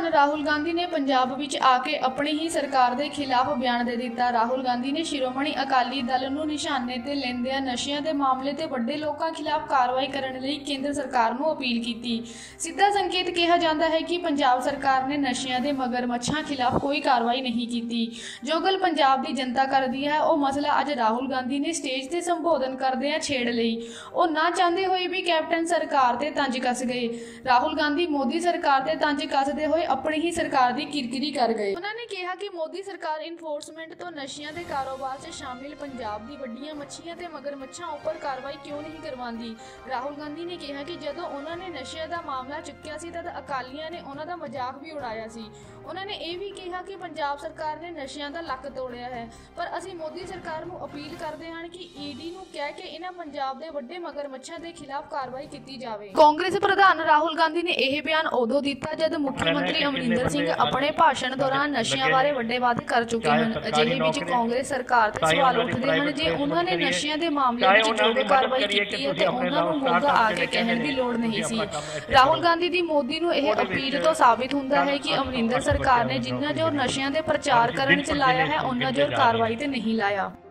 राहुल गांधी ने पंजाब विच आके अपनी ही सरकार के खिलाफ बयान दे दिता। राहुल गांधी ने शिरोमणि अकाली दल नूं निशाने ते लैंदिआं नशिਆਂ के मामले ते वड्डे लोकां खिलाफ कार्रवाई करने लई केंद्र सरकार नूं अपील की। सीधा संकेत कहा जाता है कि पंजाब सरकार ने नशिਆਂ के मगरमच्छां खिलाफ कोई कार्रवाई नहीं की। जो गल पंजाब की जनता करदी है वह मसला अज राहुल गांधी ने स्टेज ते संबोधन करदिआं छेड़ लई। वो ना चाहते हुए भी कैप्टन सरकार ते तंज कस गए। राहुल गांधी मोदी सरकार ते तंज कसदे होए अपनी ही सरकार की किरकिरी कर गए। उन्होंने कहा कि मोदी सरकार इन्फोर्समेंट तो नशिਆਂ के कारोबार से शामिल पंजाब की वड्डियां मच्छियां ते मगरमच्छां उपर कार्रवाई क्यों नहीं करवांदी। राहुल गांधी ने कहा कि जदों उन्होंने नशिਆਂ का मामला चुक्या सी तद अकालियां ने उन्हां दा मजाक भी उड़ाया सी। उन्होंने यह भी कहा कि पंजाब सरकार ने नशिਆਂ का लक तोड़िया है, पर असीं मोदी सरकार नूं अपील करते हैं कि ईडी नूं कह के इन्हां पंजाब के वड्डे मगरमच्छां के खिलाफ कार्रवाई की जाए। कांग्रेस प्रधान राहुल गांधी ने यह बयान उदों दिता जद मुख्यमंत्री अमरिंदर सिंह अपने भाषण दौरान नशिਆਂ बारे वड्डे वादे कर चुके हैं। अजिहे विच कांग्रेस सरकार ते सवाल उठदे हैं जे उन्होंने नशिਆਂ के मामले विच जो कार्रवाई की है तो उन्हां नूं मोगा आके कहण दी लोड़ नहीं सी। राहुल गांधी दी मोदी नूं यह अपील तो साबित हुंदा है कि अमरिंदर सरकार ने जिन्ना जोर नशिਆਂ के प्रचार करने च लाया है उन्ना जोर कार्रवाई ते नहीं लाया।